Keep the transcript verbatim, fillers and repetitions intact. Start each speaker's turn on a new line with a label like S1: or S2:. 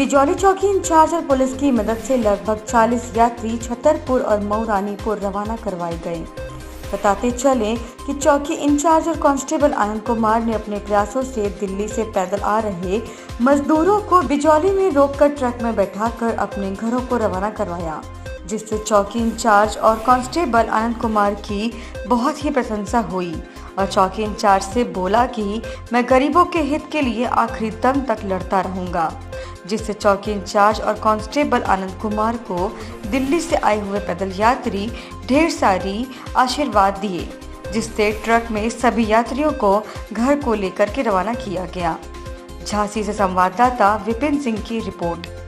S1: बिजौली चौकी इंचार्ज और पुलिस की मदद से लगभग चालीस यात्री छतरपुर और मऊ रानीपुर रवाना करवाए गए। बताते चले कि चौकी इंचार्ज और कांस्टेबल आनंद कुमार ने अपने प्रयासों से दिल्ली से पैदल आ रहे मजदूरों को बिजौली में रोककर ट्रक में बैठाकर अपने घरों को रवाना करवाया, जिससे चौकी इंचार्ज और कांस्टेबल आनंद कुमार की बहुत ही प्रशंसा हुई और चौकी इंचार्ज से बोला कि मैं गरीबों के हित के लिए आखिरी दम तक लड़ता रहूंगा, जिससे चौकी इंचार्ज और कांस्टेबल आनंद कुमार को दिल्ली से आए हुए पैदल यात्री ढेर सारी आशीर्वाद दिए, जिससे ट्रक में सभी यात्रियों को घर को लेकर के रवाना किया गया। झांसी से संवाददाता विपिन सिंह की रिपोर्ट।